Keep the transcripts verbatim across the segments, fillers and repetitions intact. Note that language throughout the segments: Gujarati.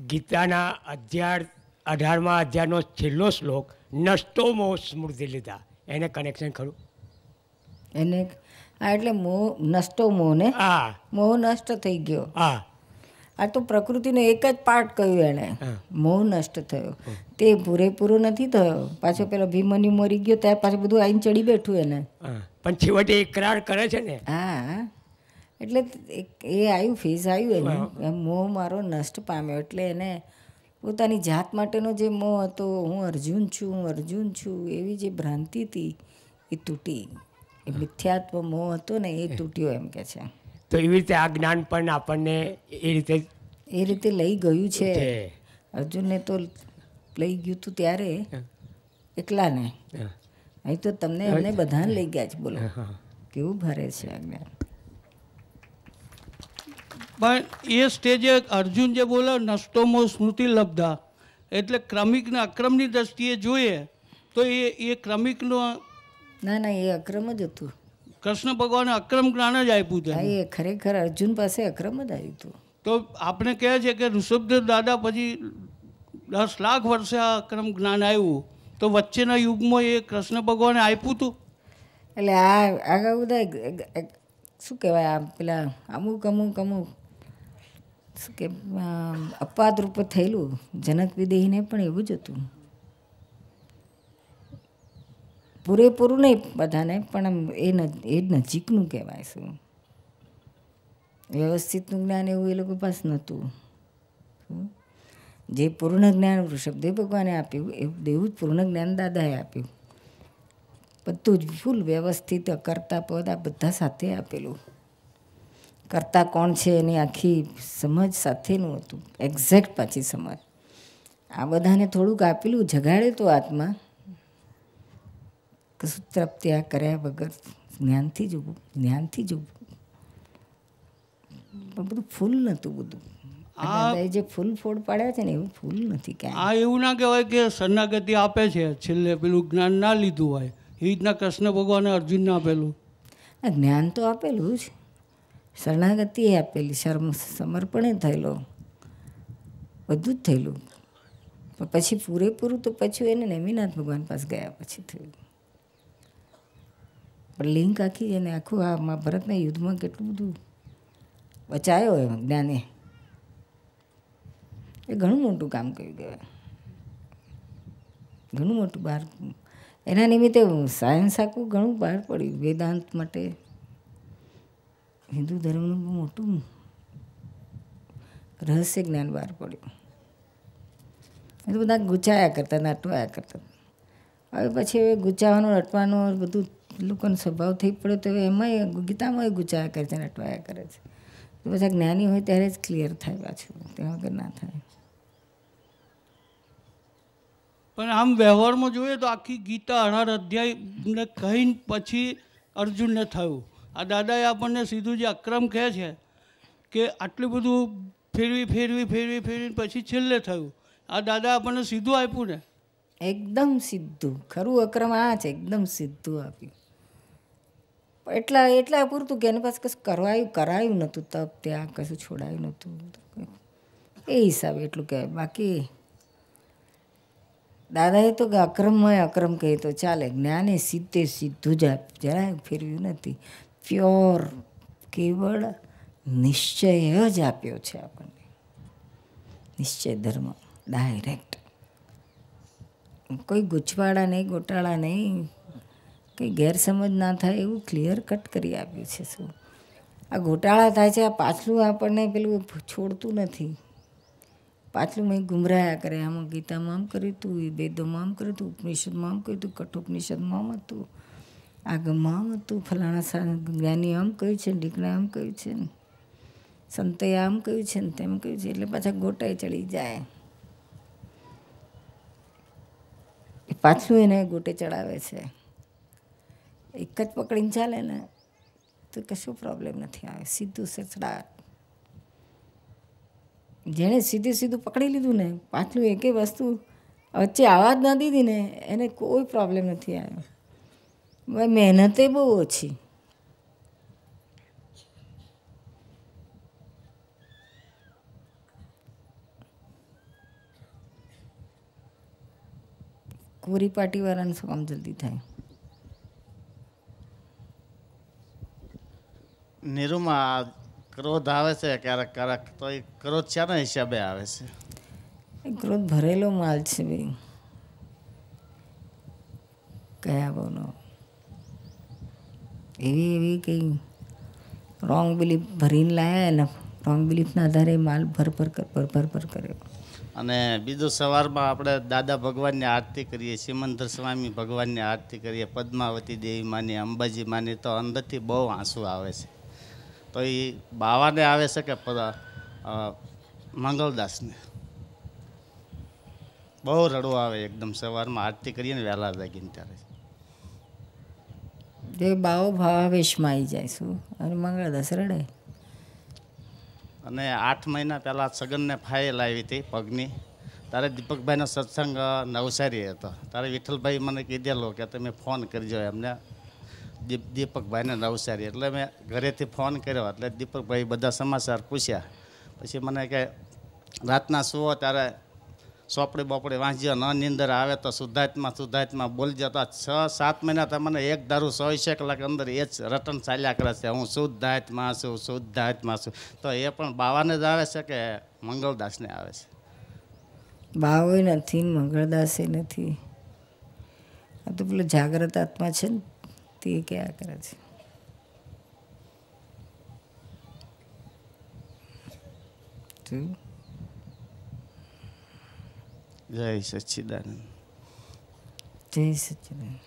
ગીતાના અધ્યાય અઢારમા અધ્યાયનો છેલ્લો શ્લોક નષ્ટો મોહ સ્મૃતિ લીધા, એને કનેક્શન ખરું? એને હા એટલે મોહ નષ્ટો મોહ ને હા મોહ નષ્ટ થઈ ગયો. હા આ તો પ્રકૃતિનો એક જ પાર્ટ કહ્યું એણે, મોહ નષ્ટ થયો. તે પૂરેપૂરો નથી થયો. પાછો પેલો ભીમની મરી ગયો ત્યારે પાછું બધું આઈને ચડી બેઠું એને. પણ છેવટે એકરાર કરે છે ને. હા એટલે એ આવ્યું ફેઝ આવ્યું એનું, મોહ મારો નષ્ટ પામ્યો. એટલે એને પોતાની જાત માટેનો જે મોહ હતો, હું અર્જુન છું હું અર્જુન છું એવી જે ભ્રાંતિ હતી એ તૂટી. એ મિથ્યાત્વ મોહ હતો ને એ તૂટ્યો એમ કે છે. તો એવી રીતે આ જ્ઞાન પણ આપણને એ રીતે એ રીતે લઈ ગયું છે. અર્જુનને તો લઈ ગયું હતું ત્યારે એકલાને, અહીં તો તમને અમને બધાને લઈ ગયા છે. બોલો કેવું ભરે છે આ જ્ઞાન. પણ એ સ્ટેજે અર્જુન જે બોલો નષ્ટોમો સ્મૃતિ લબ્ધા, એટલે ક્રમિક ને અક્રમની દ્રષ્ટિએ જોઈએ તો એ એ ક્રમિકનો ના ના એ અક્રમ જ હતું. કૃષ્ણ ભગવાને અક્રમ જ્ઞાન જ આપ્યું હતું. હા એ ખરેખર અર્જુન પાસે અક્રમ જ આવ્યું હતું. તો આપણે કહે છે કે ઋષભદેવ દાદા પછી દસ લાખ વર્ષે આ અક્રમ જ્ઞાન આવ્યું, તો વચ્ચેના યુગમાં એ કૃષ્ણ ભગવાને આપ્યું હતું. એટલે આ આગળ બધા શું કહેવાય, આ પેલા અમુક અમુક અમુક શું કે અપવાદ રૂપ થયેલું. જનક વિદેહીને પણ એવું જ હતું. પૂરેપૂરું નહીં બધાને, પણ એ એ નજીકનું કહેવાય. શું વ્યવસ્થિતનું જ્ઞાન એવું એ લોકો પાસે નહોતું. જે પૂર્ણ જ્ઞાન ઋષભદેવ ભગવાને આપ્યું એવું જ પૂર્ણ જ્ઞાન દાદાએ આપ્યું. બધું જ ફૂલ વ્યવસ્થિત કરતા પદ આ બધા સાથે આપેલું. કરતા કોણ છે એની આખી સમજ સાથેનું હતું, એક્ઝેક્ટ પાછી સમજ. આ બધાને થોડુંક આપેલું, જગાડે તો આત્મા કશું તૃપ્ત્યા કર્યા વગર જ્ઞાનથી જ ઊભું, જ્ઞાનથી જ ઊભું. પણ બધું ફૂલ નહોતું. બધું દાદાએ જે ફૂલ ફોડ પાડ્યા છે ને એવું ફૂલ નથી ક્યાંય. આ એવું ના કહેવાય કે શરણાગતિ આપે છે છેલ્લે પેલું જ્ઞાન ના લીધું હોય. એ રીતના કૃષ્ણ ભગવાને અર્જુનને આપેલું જ્ઞાન તો આપેલું જ, શરણાગતિ આપેલી, શર્મ સમર્પણે થયેલો, બધું જ થયેલું. પણ પછી પૂરેપૂરું તો પછી એને નેમિનાથ ભગવાન પાસે ગયા પછી થયું. પણ લિંક આખી એને આખું આ મહાભારતના યુદ્ધમાં કેટલું બધું બચાયો એમ જ્ઞાને. એ ઘણું મોટું કામ કર્યું કહેવાય, ઘણું મોટું બહાર. એના નિમિત્તે સાયન્સ આખું ઘણું બહાર પડ્યું. વેદાંત માટે હિન્દુ ધર્મનું બહુ મોટું રહસ્ય જ્ઞાન બહાર પડ્યું. એ તો બધા ગુચાયા કરતા, નટવાયા કરતા. હવે પછી હવે ગુચાવાનું નટવાનું બધું લોકોનો સ્વભાવ થઈ પડ્યો તો હવે એમાંય ગીતામાં ગુચાયા કરે છે, નટવાયા કરે છે. તો બધા જ્ઞાની હોય ત્યારે જ ક્લિયર થાય પાછું, ત્યાં વગર ના થાય. પણ આમ વ્યવહારમાં જોઈએ તો આખી ગીતા અઢાર અધ્યાયને કહીને પછી અર્જુનને થયું. આ દાદાએ આપણને સીધું જે અક્રમ કહે છે કે આટલું બધું ફેરવી ફેરવી ફેરવી ફેરવી પછી છેલ્લે થયું. આ દાદા આપણને સીધું આપ્યું ને, એકદમ સીધું. ખરું અક્રમ આ છે, એકદમ સીધું આપ્યું. એટલા એટલા પૂરતું કે એની પાસે કશું કરાયું કરાયું નહોતું. તપ ત્યાં કશું છોડાયું નહોતું. એ હિસાબે એટલું કહેવાય. બાકી દાદાએ તો અક્રમમાં અક્રમ કહે તો ચાલે. જ્ઞાને સીધે સીધું જ આપ, જરાય ફેરવ્યું નથી. પ્યોર કેવળ નિશ્ચય જ આપ્યો છે આપણને. નિશ્ચય ધર્મ ડાયરેક્ટ, કોઈ ગૂંચવાડા નહીં, ગોટાળા નહીં, કંઈ ગેરસમજ ના થાય એવું ક્લિયર કટ કરી આપ્યું છે. શું આ ગોટાળા થાય છે, આ પાછલું આપણને પેલું છોડતું નથી. પાછલું મેં ગુમરાયા કરે. આમાં ગીતામાં આમ કર્યું હતું, વેદોમાં આમ કર્યું હતું, ઉપનિષદમાં આમ કર્યું હતું, કઠોપનિષદમાં આમ હતું, આગમમાં આમ હતું, ફલાણા જ્ઞાની આમ કહ્યું છે, ઢીકણા આમ કહ્યું છે, સંતે આમ કહ્યું છે ને તેમ કહ્યું છે. એટલે પાછા ગોટાઈ ચડી જાય. પાછું એને ગોટે ચડાવે છે. એક જ પકડીને ચાલે ને તો કશું પ્રોબ્લેમ નથી આવે. સીધું સચડાટ. જેણે સીધું સીધું પકડી લીધું ને, પાછલું એકેય વસ્તુ વચ્ચે આવા જ ના દીધી ને, એને કોઈ પ્રોબ્લેમ નથી આવ્યો. ભાઈ મહેનતે બહુ ઓછી. કોરી પાટીવાળાને શું કામ જલ્દી થાય? નીરુમાં ક્રોધ આવે છે ક્યારેક ક્યારેક, તો એ ક્રોધ શાના હિસાબે આવે છે? એ ક્રોધ ભરેલો માલ છે ભાઈ, કયા બોનો એવી એવી કંઈ રોંગ બિલીફ ભરીને લાયા ને રોંગ બિલીફના આધારે માલ ભર ભર કર ભર ભર ભર કર્યો. અને બીજું સવારમાં આપણે દાદા ભગવાનની આરતી કરીએ, સિમંદર સ્વામી ભગવાનની આરતી કરીએ, પદ્માવતી દેવી માની, અંબાજી માની, તો અંદરથી બહુ આંસુ આવે છે. તો એ બાવાને આવે છે કે મંગલદાસને? બહુ રડવું આવે એકદમ સવારમાં આરતી કરીએ ને વહેલા જાગીને ત્યારે. જે બાવો ભાવાવેશમાં આવી જાય શું, અને મંગળદાસ રડે. અને આઠ મહિના પહેલાં સગનને ફાઇલ આવી હતી પગની, તારે દીપકભાઈનો સત્સંગ નવસારી હતો. તારે વિઠ્ઠલભાઈ મને કીધેલું કે તમે ફોન કરજો એમને દીપ દીપકભાઈને નવસારી. એટલે મેં ઘરેથી ફોન કર્યો, એટલે દીપકભાઈ બધા સમાચાર પૂછ્યા. પછી મને કે રાતના સુવો ત્યારે સોપડી બોપડી વાંચજો, ન નીંદર આવે તો શુદ્ધાત્મા શુદ્ધાત્મા બોલજો. તો છ સાત મહિના તો મને એક ધારું ચોવીસે કલાક અંદર એ જ રટન ચાલ્યા કરે છે, હું શુદ્ધાત્મા છું શુદ્ધાત્મા છું. તો એ પણ બાવાને જ આવે છે કે મંગળદાસને આવે છે? બાવો નથી ને મંગળદાસે નથી, આ તો પેલો જાગ્રત આત્મા છે ને તે કયા કરે છે. જય સચ્ચિદાનંદ. જય સચ્ચિદાનંદ.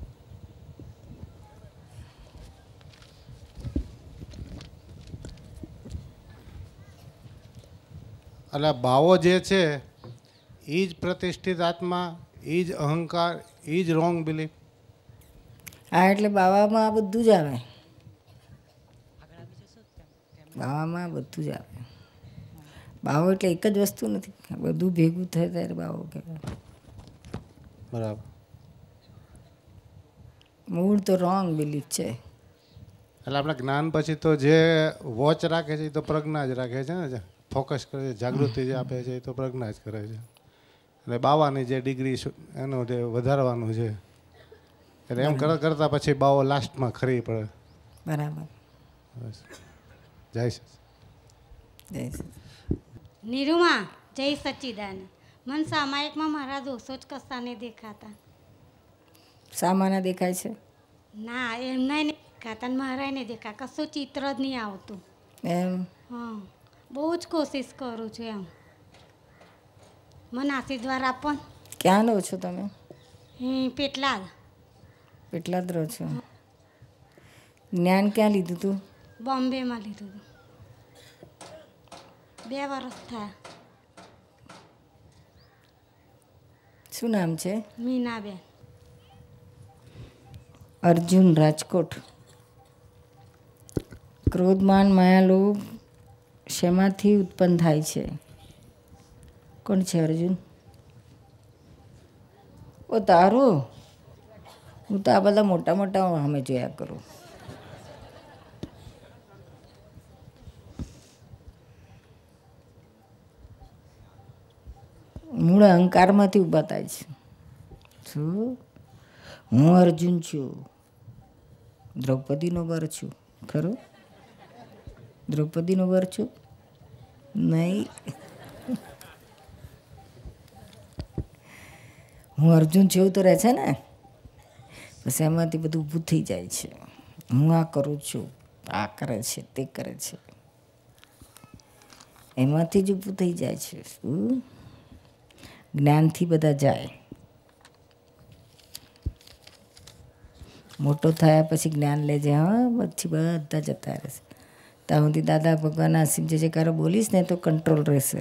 એટલે બાવો જે છે એ જ પ્રતિષ્ઠિત આત્મા, એ જ અહંકાર, એ જ રોંગ બિલીફ. હા, એટલે બાવામાં આ બધું જ આવે, બાવામાં આ બધું જ આવે. બાવો એટલે એક જ વસ્તુ નથી, બધું ભેગું થાય ત્યારે બાવો કહેવાય. બરાબર. મૂળ તો રોંગ બિલીફ છે. એટલે આપણે જ્ઞાન પછી તો જે વોચ રાખે છે એ તો પ્રજ્ઞા જ રાખે છે ને, ફોકસ કરે છે, જાગૃતિ જે આપે છે એ તો પ્રજ્ઞા જ કરે છે. એટલે બાવાની જે ડિગ્રી એનું જે વધારવાનું છે, એટલે એમ કરતા કરતાં પછી બાવો લાસ્ટમાં ખરી પડે. બરાબર. બસ. જય સચ જય સચ. નીરુમા, જય સચ્ચિદાનંદ. મન સામાયિકમાં મારા દોષો જ કશા નહીં દેખાતા. સામાના દેખાય છે? ના, એમના નહીં દેખાતા ને મારા નહીં દેખા, કશું ચિત્ર જ નહીં આવતું એમ? હા, બહુ જ કોશિશ કરું છું એમ. મને આશીર્વાદ આપો. ક્યાં રહો છો તમે? હમ, પેટલાદ. પેટલાદ રહો છો. જ્ઞાન ક્યાં લીધું તું? બોમ્બેમાં લીધું હતું, બે વર્ષ થયા. શું નામ છે? મીનાબેન. અર્જુન, રાજકોટ. ક્રોધમાન માયા લોભ શેમાંથી ઉત્પન્ન થાય છે? કોણ છે અર્જુન? ઓ તારો? હું તો આ બધા મોટા મોટા અમે જોયા કરું. મૂળ અહંકારમાંથી ઊભા થાય છે. શું? હું અર્જુન છું, દ્રૌપદીનો વર છું. ખરું? દ્રૌપદીનો વર છું નહીં. હું અર્જુન છું એવું તો રહે છે ને. પછી એમાંથી બધું ઊભું થઈ જાય છે. હું આ કરું છું, આ કરે છે, તે કરે છે, એમાંથી જ ઊભું થઈ જાય છે. શું? જ્ઞાનથી બધા જાય. મોટો થયા પછી જ્ઞાન લેજે. હા, પછી બધા જતા રહેશે. ત્યાં સુધી દાદા ભગવાન આસિમ જે કારો બોલીશ ને તો કંટ્રોલ રહેશે.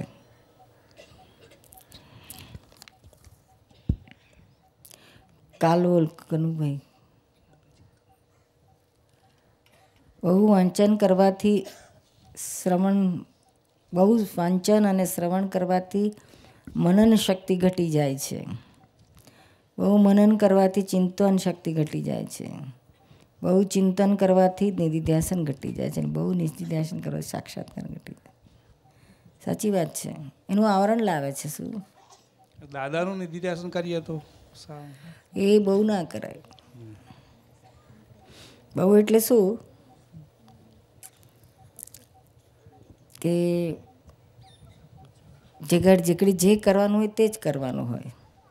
કાલોલ કનુભાઈ, બહુ વાંચન કરવાથી શ્રવણ બહુ વાંચન અને શ્રવણ કરવાથી મનન શક્તિ ઘટી જાય છે. બહુ મનન કરવાથી ચિંતન શક્તિ ઘટી જાય છે. બહુ ચિંતન કરવાથી નિધિધ્યાસન ઘટી જાય છે. અને બહુ નિધિધ્યાસન કરવાથી સાક્ષાત્કાર ઘટી જાય. સાચી વાત છે. એનું આવરણ લાવે છે. શું દાદાનું નિધિ ધ્યાસન કરીએ તો એ બહુ ના કરાય. બહુ એટલે શું કે જગાડ જકડી જે કરવાનું હોય તે જ કરવાનું હોય.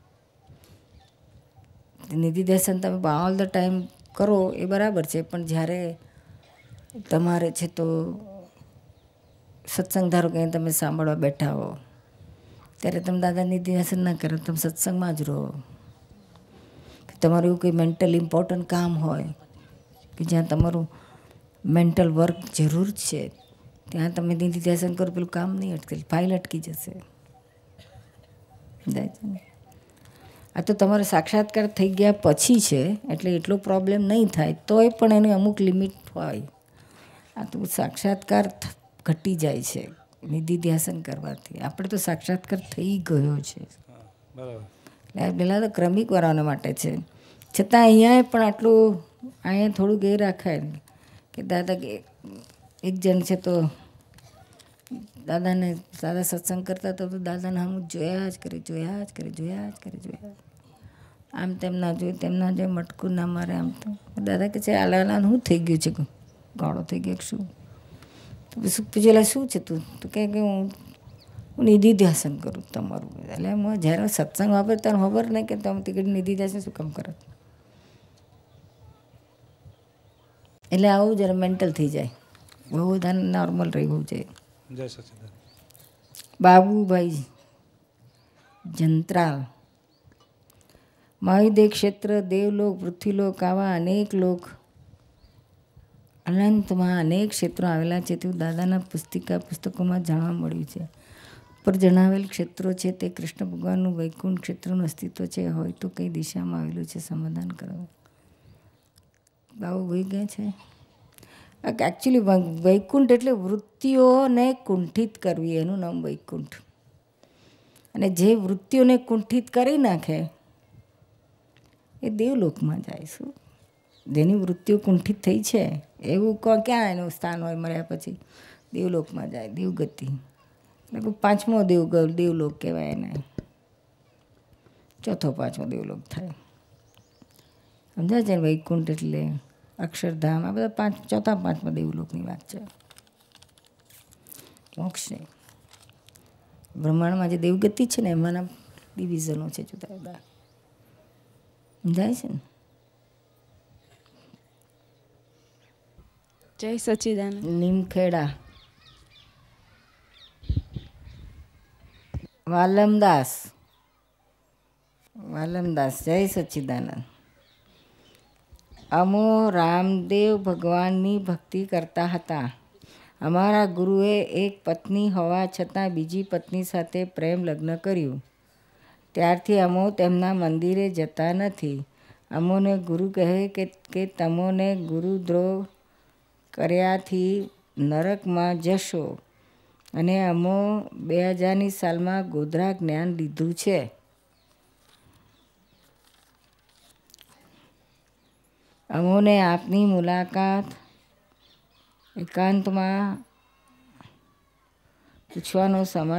નિધિ ધ્યાસન તમે ઓલ ધ ટાઈમ કરો એ બરાબર છે, પણ જ્યારે તમારે છે તો સત્સંગ ધારો કે તમે સાંભળવા બેઠા હો ત્યારે તમે દાદા નિધિ ધ્યાસન ના કરો, તમે સત્સંગમાં જ રહો. તમારું એવું કંઈ મેન્ટલ ઇમ્પોર્ટન્ટ કામ હોય કે જ્યાં તમારું મેન્ટલ વર્ક જરૂર છે ત્યાં તમે નિધિ ધ્યાસન કરો, પેલું કામ નહીં અટકે, ફાઇલ અટકી જશે. આ તો તમારો સાક્ષાત્કાર થઈ ગયા પછી છે એટલે એટલો પ્રોબ્લેમ નહીં થાય, તોય પણ એની અમુક લિમિટ હોય. આ તો સાક્ષાત્કાર ઘટી જાય છે નિધિ ધ્યાસન કરવાથી. આપણે તો સાક્ષાત્કાર થઈ ગયો છે, એટલે પહેલાં તો ક્રમિક વાળાના માટે છે. છતાં અહીંયા પણ આટલું અહીંયા થોડુંક એ રાખાય કે દાદા કે એક જણ છે તો દાદાને દાદા સત્સંગ કરતા હતા તો દાદાને હમ જોયા જ કરે જોયા જ કરે જોયા જ કરે જોયા આમ તેમ ના જોયું તેમના જોયું મટકું ના મારે. આમ તો દાદા કે છે આલા શું થઈ ગયું છે, ગાળો થઈ ગયો શું? તો શું પૂછેલા શું છે તું? તો કહે કે હું હું નિધિ ધ્યાસન કરું તમારું. એટલે હું જ્યારે સત્સંગ વાપર ત્યારે ખબર નહીં કે તમે ટિકિટ નિધિ ધ્યાસન શું કામ કરો. એટલે આવું જરા મેન્ટલ થઈ જાય, બહુ બધા નોર્મલ રહેવું જોઈએ. જય સચિદાનંદ. બાબુભાઈ જંત્રાલ. મહાયુદેવ ક્ષેત્ર, દેવલોક, પૃથ્વીલોક આવા અનેક લોક અનંતમાં અનેક ક્ષેત્રો આવેલા છે તેવું દાદાના પુસ્તિકા પુસ્તકોમાં જાણવા મળ્યું છે. ઉપર જણાવેલ ક્ષેત્રો છે તે કૃષ્ણ ભગવાનનું વૈકુંઠ ક્ષેત્રનું અસ્તિત્વ છે હોય તો કઈ દિશામાં આવેલું છે સમાધાન કરો. બાબુ ભાઈ ગયા છે. એકચ્યુઅલી વૈકુંઠ એટલે વૃત્તિઓને કુંઠિત કરવી, એનું નામ વૈકુંઠ. અને જે વૃત્તિઓને કુંઠિત કરી નાખે એ દેવલોકમાં જાય. શું જેની વૃત્તિઓ કુંઠિત થઈ છે એવું ક્યાં એનું સ્થાન હોય મર્યા પછી? દેવલોકમાં જાય, દેવગતિ. એટલે પાંચમો દેવ દેવલોક કહેવાય એને, ચોથો પાંચમો દેવલોક થાય. સમજાય છે ને? વૈકુંઠ એટલે અક્ષરધામ, આ બધા પાંચ ચોથા પાંચમા દેવલોકની વાત છે. મોક્ષ નહીં. બ્રહ્માંડમાં જે દેવગતિ છે ને એમાંના ડિવિઝનો છે જુદા જુદા. સમજાય છે ને? જય સચિદાનંદ. નીમખેડા. વાલમદાસ. વાલમદાસ. જય સચિદાનંદ. અમો રામદેવ ભગવાનની ભક્તિ કરતા હતા. અમારા ગુરુએ એક પત્ની હોવા છતાં બીજી પત્ની સાથે પ્રેમ લગ્ન કર્યું. ત્યારથી અમો તેમના મંદિરે જતા નથી. અમોને ગુરુ કહે કે કે તમોને ગુરુદ્રોહ કર્યાથી નરકમાં જશો. અને અમો બે હજારની સાલમાં ગોધરા જ્ઞાન લીધું છે. અમોને આપની મુલાકાત એકાંતમાં પૂછવાનો સમય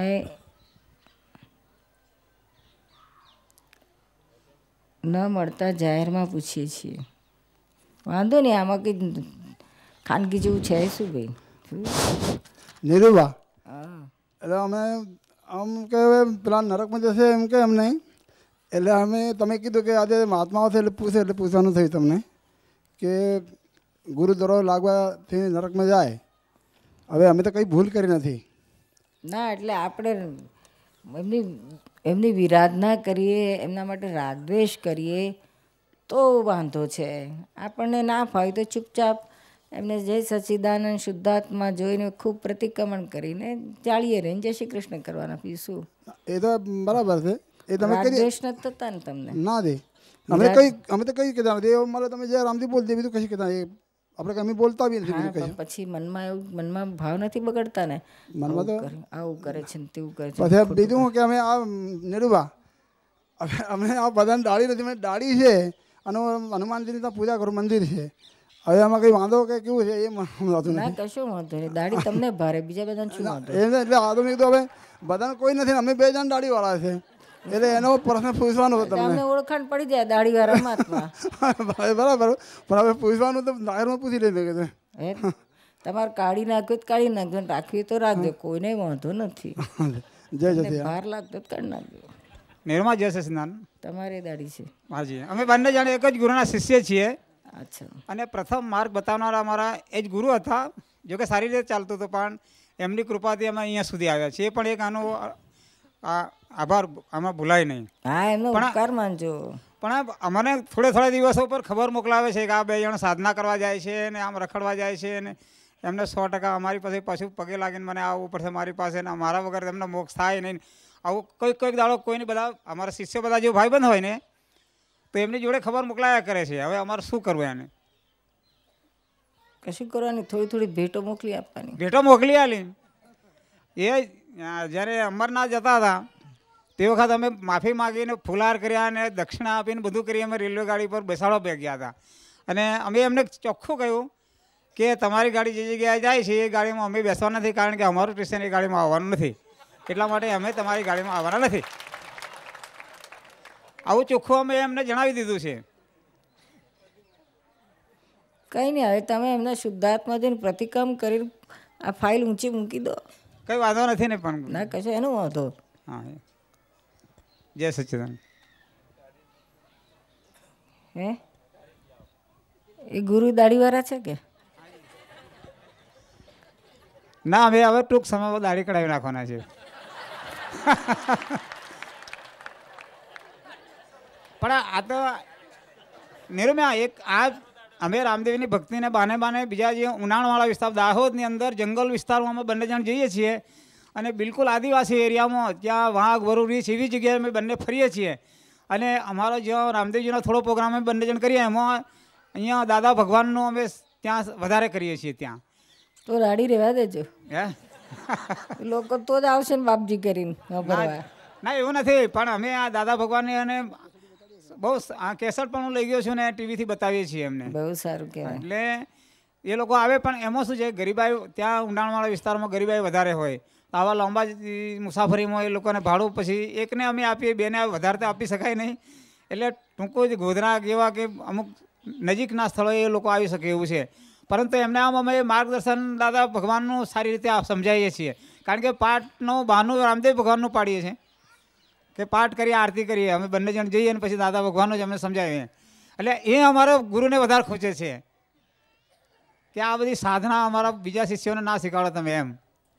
ન મળતા જાહેરમાં પૂછીએ છીએ. વાંધો નહીં, આમાં કંઈ ખાનગી જેવું છે શું ભાઈ? નીરુબા, હા, એટલે અમે આમ કે પેલા નરકમાં જશે એમ કે એમ નહીં. એટલે અમે તમે કીધું કે આજે મહાત્માઓ છે એટલે પૂછે એટલે પૂછવાનું થયું તમને કે ગુરુ દરો લાગવાથી નરકમાં જાય. હવે અમે તો કંઈ ભૂલ કરી નથી. ના એટલે આપણે એમની એમની વિરાધના કરીએ, એમના માટે રાગદ્વેષ કરીએ તો વાંધો છે. આપણને ના ફાવે તો ચૂપચાપ એમને જય સચ્ચિદાનંદ શુદ્ધાત્મા જોઈને ખૂબ પ્રતિક્રમણ કરીને જાળીએ રહીને જય શ્રી કૃષ્ણ કરવાના. પછી શું? એ તો બરાબર છે. એ તમે રાગદ્વેષ નથી થતા ને તમને? ના દે. અમે કઈ અમે તો કઈ કહેતા નથી. મારે તમે જે રામથી બોલતી બીજું કશું કહેતા એ આપણે કઈ બોલતા બી નથી. બીજું કઈ પછી મનમાં એવું મનમાં ભાવ નથી બગડતા ને? મનમાં તો આવું કરે છે ને તેવું કરે છે. પછી બીજું કે અમે આ નીરુબા અમે આ બધાને દાડી નથી, મને દાડી છે અને હનુમાનજીની ત્યાં પૂજા કરું, મંદિર છે. હવે આમાં કંઈ વાંધો કે કેવું છે એ સમજાતું ના નથી. કશું વાંધો નહીં, દાઢી તમને ભારે, બીજા બધાને શું વાંધો? એટલે આ તો મેં કીધું હવે બધાને કોઈ નથી, અમે બે જણ દાઢીવાળા છે એટલે એનો પ્રશ્ન પૂછવાનો હતો તમને. તમને ઓળખાણ પડી જાય દાઢીવાળા મહાત્મા. બરાબર, પણ હવે પૂછવાનું તો જાહેરમાં પૂછી લેજો કે હે તમારે કાઢી નાખ્યું તો કાઢી નાખજો, રાખવી તો રાખજો, કોઈને વાંધો નથી. જય અને જય બહાર લાગતો તો કાઢી નાખજો. નિરૂમા જય સચિદાન. તમારે દાઢી છે? હાજી, અમે બંને જણ એક જ ગુરુના શિષ્ય છીએ. અચ્છા. અને પ્રથમ માર્ગ બતાવનારા અમારા એ જ ગુરુ હતા. જો કે સારી રીતે ચાલતું હતું, પણ એમની કૃપાથી અમે અહીંયા સુધી આવ્યા છીએ. એ પણ એક આનો આભાર આમાં ભૂલાય નહીં. હા, એમનો ઉપકાર માનજો. પણ અમને થોડે થોડા દિવસો પર ખબર મોકલાવે છે કે આ બે જણ સાધના કરવા જાય છે ને આમ રખડવા જાય છે ને એમને સો ટકા અમારી પાસે પાછું પગે લાગીને મને આવવું પડશે મારી પાસે, ને મારા વગર એમને મોક્ષ થાય નહીં. આવું કોઈક કોઈક દાડો કોઈને બધા અમારા શિષ્યો બધા જો ભાઈબંધ હોય ને તો એમની જોડે ખબર મોકલાયા કરે છે. હવે અમારે શું કરવું? એને કશું કરવાની, થોડી થોડી ભેટો મોકલી આપવાની. ભેટો મોકલી આલી. એ જ્યારે અમરનાથ જતા હતા તે વખત અમે માફી માગીને ફુલાર કર્યા અને દક્ષિણા આપીને બધું કરી અમે રેલવે ગાડી પર બેસાડવા બે ગયા હતા. અને અમે એમને ચોખ્ખું કહ્યું કે તમારી ગાડી જે જગ્યાએ જાય છે એ ગાડીમાં અમે બેસવા નથી, કારણ કે અમારું સ્ટેશન એ ગાડીમાં આવવાનું નથી, એટલા માટે અમે તમારી ગાડીમાં આવવાના નથી. આવું ચોખ્ખું અમે એમને જણાવી દીધું છે. કંઈ નહીં, હવે તમે એમના શુદ્ધાત્મા જઈને પ્રતિક્રમ કરી આ ફાઇલ ઊંચી મૂકી દો. કંઈ વાંધો નથી ને પણ ના કશો એનો વાંધો. હા, જય સચ્ચિદાનંદ. હે એ ગુરુ દાઢીવાળા છે કે ના? અમે હવે ટૂંક સમયમાં દાઢી કઢાવી નાખવાના છે. પણ આ તો નિરૂમ્યા એક આ અમે રામદેવની ભક્તિને બાને બાને બીજા જે ઉનાળવાળા વિસ્તાર દાહોદની અંદર જંગલ વિસ્તારમાં અમે બંને જણ જઈએ છીએ અને બિલકુલ આદિવાસી એરિયામાં ત્યાં વાઘ વરુ રીછ એવી જગ્યાએ અમે બંને ફરીએ છીએ. અને અમારો જ્યાં રામદેવજીનો થોડો પ્રોગ્રામ અમે બંને જણ કરીએ એમાં અહીંયા દાદા ભગવાનનો અમે ત્યાં વધારે કરીએ છીએ. ત્યાં તો દાઢી રહેવા દેજો. હે લોકો તો જ આવશે ને બાપજી કરીને. ના એવું નથી, પણ અમે આ દાદા ભગવાનને અને બહુ આ કેસેટ પણ હું લઈ ગયો છું ને ટીવીથી બતાવીએ છીએ એમને. બહુ સારું કહેવાય. એટલે એ લોકો આવે, પણ એમાં શું છે ગરીબાઈ ત્યાં ઊંડાણવાળા વિસ્તારમાં ગરીબાઈ વધારે હોય, આવા લાંબા મુસાફરીમાં એ લોકોને ભાડું પછી એકને અમે આપીએ, બેને વધારે તો આપી શકાય નહીં. એટલે ટૂંકું જ ગોધરા જેવા કે અમુક નજીકના સ્થળોએ એ લોકો આવી શકે એવું છે. પરંતુ એમને આમ અમે માર્ગદર્શન દાદા ભગવાનનું સારી રીતે સમજાવીએ છીએ, કારણ કે પાઠનું બહાનું રામદેવ ભગવાનનું પાડીએ છીએ કે પાઠ કરીએ, આરતી કરીએ, અમે બંને જણ જઈએ અને પછી દાદા ભગવાનનું જ અમને સમજાવીએ. એટલે એ અમારા ગુરુને વધારે ખોચે છે કે આ બધી સાધના અમારા બીજા શિષ્યોને ના શીખવાડો તમે એમ.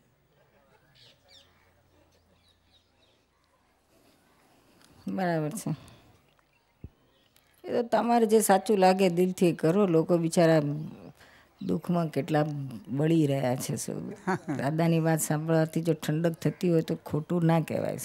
બરાબર છે. એ તો તમારે જે સાચું લાગે દિલથી કરો. લોકો બિચારા દુઃખમાં કેટલા બળી રહ્યા છે. શું દાદાની વાત સાંભળવાથી જો ઠંડક થતી હોય તો ખોટું ના કહેવાય.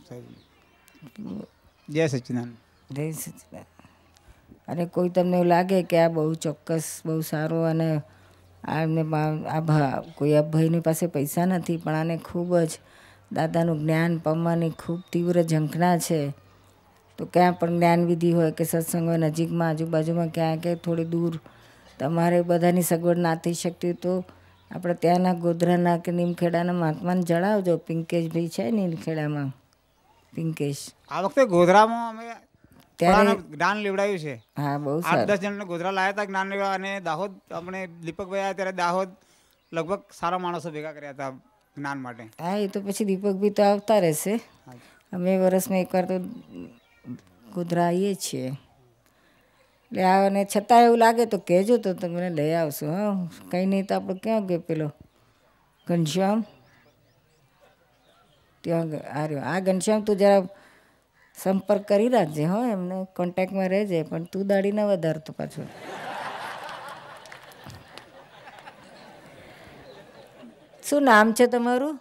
જય સચ્ચિદાનંદ. જય સચ્ચિદાનંદ. અને કોઈ તમને એવું લાગે કે આ બહુ ચોક્કસ બહુ સારો અને આ એમને આ કોઈ આ ભાઈની પાસે પૈસા નથી પણ આને ખૂબ જ દાદાનું જ્ઞાન પામવાની ખૂબ તીવ્ર ઝંખના છે, તો ક્યાં પણ જ્ઞાનવિધિ હોય કે સત્સંગ હોય નજીકમાં આજુબાજુમાં ક્યાં કે થોડી દૂર તમારે બધાની સગવડ ના થઈ શકતી તો આપણે ત્યાંના ગોધરાના કે નીમખેડાના મહાત્માને જણાવજો. પિંકેશભાઈ છે નીમખેડામાં, પિંકેશ. આ વખતે ગોધરામાં અમે ત્યારે જ્ઞાન લેવડાવ્યું છે. હા, બહુ આઠ સારું. દસ જણને ગોધરા લાયા હતા જ્ઞાન લેવા. અને દાહોદ આપણે દીપકભાઈ આવ્યા ત્યારે દાહોદ લગભગ સારા માણસો ભેગા કર્યા હતા જ્ઞાન માટે. હા, એ તો પછી દીપકભાઈ તો આવતા રહેશે. અમે વર્ષમાં એકવાર તો ગોધરા આવીએ છીએ. એટલે અને છતાં એવું લાગે તો કહેજો તો તમને લઈ આવશું. હા, કંઈ નહીં તો આપણે ક્યાં ગયો પેલો ઘનશ્યામ ત્યાં આ રહ્યો. આ ઘનશ્યામ તું જરા સંપર્ક કરી રાખજે. હો, એમને કોન્ટેક્ટમાં રહેજે, પણ તું દાડી ના વધારતો પાછો. શું નામ છે તમારું?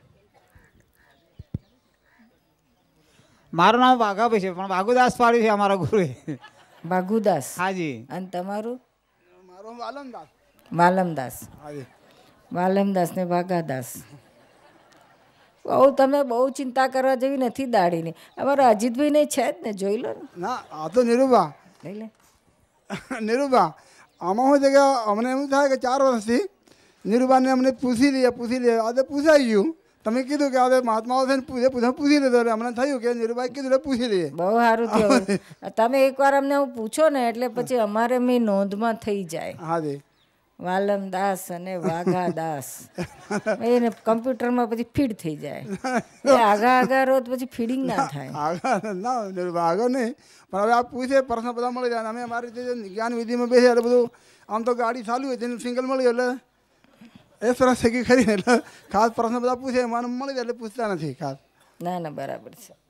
મારું નામ વાઘાભાઈ છે, પણ વાઘુદાસ પાડ્યું છે અમારા ગુરુએ. વાઘુદાસ. હાજી. અને તમારું? મારું વાલમદાસ. વાલમદાસ. હાજી. વાલમદાસ ને વાઘાદાસ. બહુ તમે બહુ ચિંતા કરવા જેવી નથી દાઢીની. અમારા અજીતભાઈ ને છે જ ને, જોઈ લો ને. ના, આ તો નિરૂપા લઈ લે નિરૂપા આમાં શું છે કે અમને એવું થાય કે ચાર વર્ષથી નિરૂપાને અમને પૂછી લઈએ પૂછી લઈએ આજે પૂછાઈ ગયું, તમે કીધું કે આ મહાત્માઓ છે ને પૂછે પૂછે પૂછી લીધો એટલે અમને થયું કે નીરુભાઈ કીધું એટલે પૂછી લઈએ. બહુ સારું થયું. તમે એકવાર અમને હું પૂછો ને એટલે પછી અમારે મેં નોંધમાં થઈ જાય. હા જી. વાલમ દાસ અને વાઘા દાસ એને કમ્પ્યુટરમાં પછી ફીડ થઈ જાય. આગા આગા રોજ પછી ફીડિંગ ના થાય. આગળ ના આગળ નહીં પણ હવે આ પૂછે પ્રશ્ન બધા મળી જાય. અમે અમારી રીતે જ્ઞાન વિધિમાં બેસીએ એટલે બધું આમ તો ગાડી ચાલુ હોય તેનું સિંગલ મળી એટલે એ સરસ છે કે ખરી એટલે ખાસ પ્રશ્ન બધા પૂછે મને મળી જાય એટલે પૂછતા નથી ખાસ. ના ના બરાબર છે.